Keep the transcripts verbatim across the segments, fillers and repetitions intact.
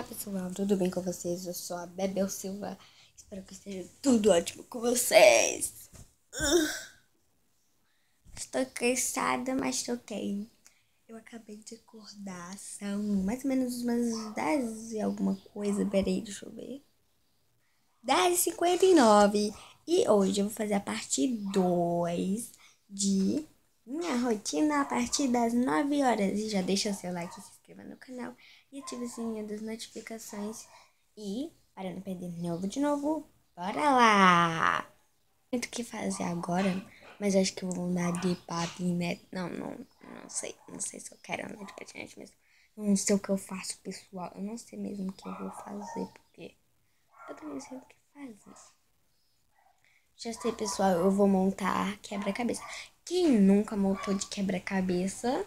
pessoal, tudo bem com vocês? Eu sou a Bebel Silva. Espero que esteja tudo ótimo com vocês. Uh, estou cansada, mas tô ok. Eu acabei de acordar, são mais ou menos umas dez e alguma coisa. Peraí, deixa eu ver. dez e cinquenta e nove. E hoje eu vou fazer a parte dois de minha rotina a partir das nove horas. E já deixa o seu like, se inscreva no canal e ative o sininho das notificações. E, para não perder novo de novo, bora lá! Não sei o que fazer agora, mas acho que eu vou andar de patinete. Não, não, não sei. Não sei se eu quero andar de patinete mesmo. Não sei o que eu faço, pessoal. Eu não sei mesmo o que eu vou fazer, porque eu também não sei o que fazer. Já sei, pessoal, eu vou montar quebra-cabeça. Quem nunca montou de quebra-cabeça?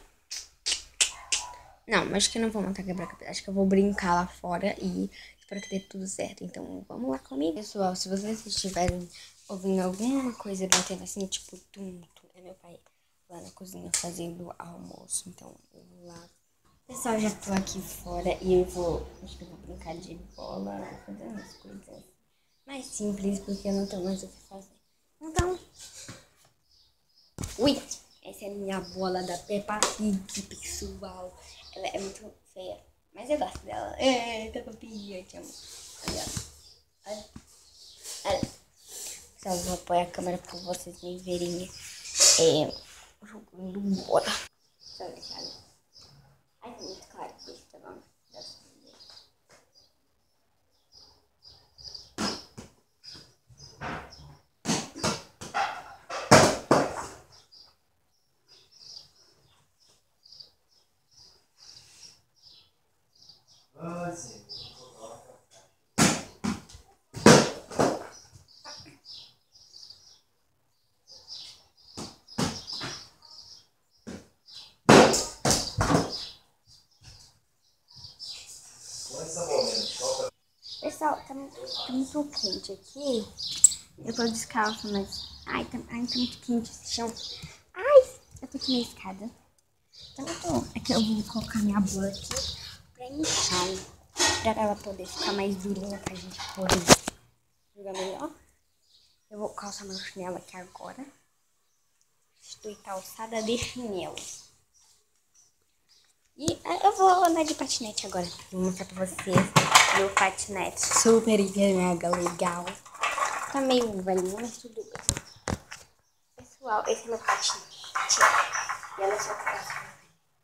Não, acho que eu não vou montar quebra-cabeça. Acho que eu vou brincar lá fora e espero que dê tudo certo. Então, vamos lá comigo. Pessoal, se vocês estiverem ouvindo alguma coisa batendo assim, tipo, tum, tum, é meu pai lá na cozinha fazendo almoço. Então, eu vou lá. Pessoal, já tô aqui fora e eu vou, acho que eu vou brincar de bola, fazer umas coisas mais simples, porque eu não tenho mais o que fazer. Então, ui, essa é a minha bola da Peppa Pig, pessoal. Ela é muito feia, mas eu gosto dela. É, Peppa Pig, eu te amo. Olha, olha, olha. Pessoal, eu vou apoiar a câmera pra vocês me verem é, jogando bola. Olha, olha. Ai, tá muito claro aqui, tá bom? Ah, sim. Pessoal, tá muito, tá muito quente aqui. Eu tô descalça, mas... Ai, tá, ai, tá muito quente esse chão. Ai, eu tô aqui na escada. Então eu tô... Aqui eu vou colocar minha bola aqui pra inchar, pra ela poder ficar mais durinha, pra gente poder jogar melhor. Eu vou calçar meu chinelo aqui agora. Estou calçada de chinelo. E eu vou andar de patinete agora. Vou mostrar pra vocês meu patinete super, hiper, mega legal. Tá meio velhinho, mas tudo bem. Pessoal, esse é meu patinete. E olha só que tá.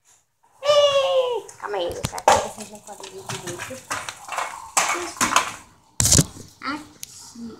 Calma aí, tá? Aqui vocês não podem ver direito. Aqui.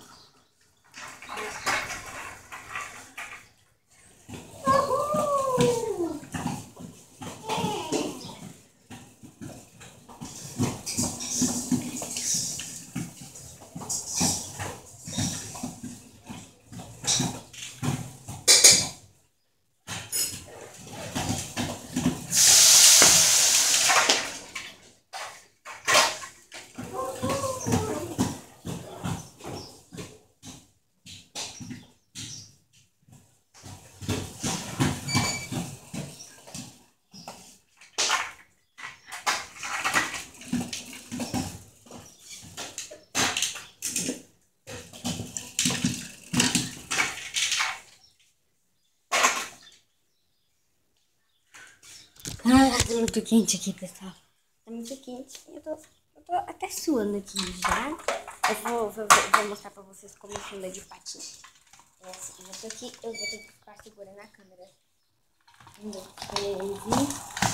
Ah, tá muito quente aqui, pessoal. Tá muito quente. Eu tô, eu tô até suando aqui já. Eu vou, vou, vou mostrar pra vocês como eu ando de patinete. É assim, eu tô aqui, eu vou ter que ficar segurando a câmera. Um, dois, três e...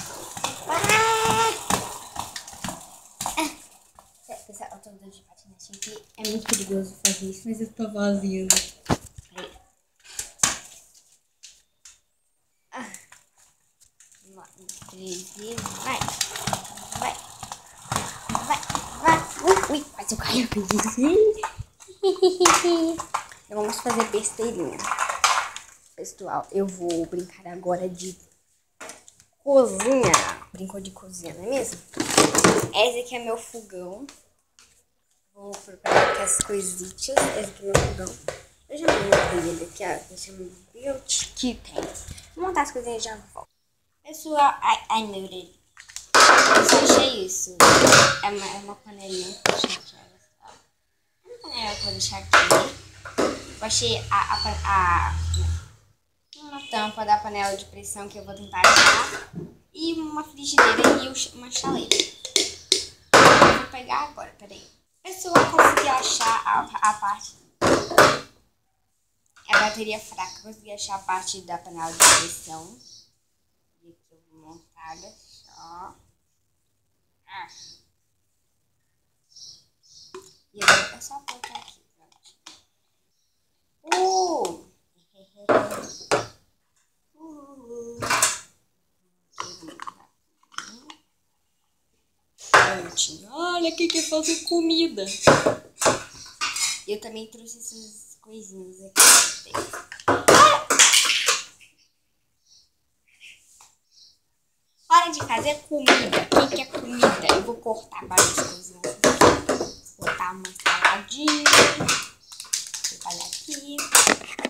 Ah! Ah! Pessoal, eu tô andando de patinete aqui. É muito perigoso fazer isso, mas eu tô fazendo. Aí. Ah! Um, dois, três e... Vai! Vai! Vai! Vai! Ui! Ui! Quase eu caio. Eu vamos fazer besteirinha. Pessoal, eu vou brincar agora de cozinha. Brincou de cozinha, não é mesmo? Esse aqui é meu fogão. Vou preparar aqui as coisitas. Esse aqui é meu fogão. Eu já montei ele aqui, ó. Eu chamo de Beauty Kitchen. Vou montar as coisinhas e já volto. Pessoal, ai, ai meu Deus. Eu só achei isso. É uma, é uma panelinha que eu achei que era só. É uma panela que eu vou deixar aqui. Eu achei a, a, a, uma tampa da panela de pressão que eu vou tentar achar. E uma frigideira e uma chaleira. Eu vou pegar agora, peraí. Pessoal, eu consegui achar a, a parte... A bateria fraca, eu consegui achar a parte da panela de pressão. E aqui eu vou montar só. Ah. E agora é só colocar aqui, pronto. Uh! uh. Prontinho. Olha aqui que fazer comida. Eu também trouxe essas coisinhas aqui. Ah! Hora de fazer comida. Quem quer comida? Eu vou cortar várias coisinhas aqui. Vou botar uma saladinha. Vou trabalhar aqui.